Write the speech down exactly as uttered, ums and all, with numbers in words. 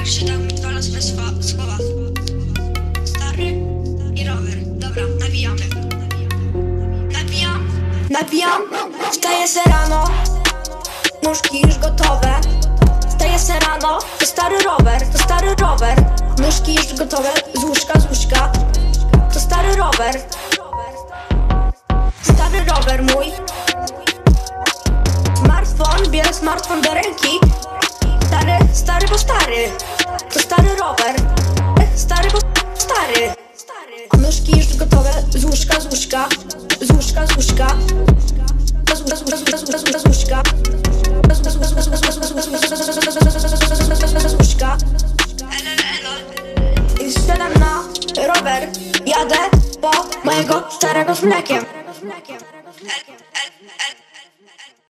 się dał mi dwa losne słowa. Stary i rower. Dobra, nawijamy. Nawijam. Nawijam. Wstaję se rano. Nóżki już gotowe. Wstaję se rano. To stary rower, to stary rower. Nóżki już gotowe. Z łóżka, z łóżka. To stary rower. Stary rower mój. Smartfon, bierę smartfon do ręki. Stary, stary, bo stary. To stary rower. Stary, bo stary. Nóżki już gotowe. Z łóżka, z łóżka. Z łóżka, z łóżka. Z łóżka, z łóżka. Z łóżka. I wsiadam na rower. Jadę po mojego starego z mlekiem.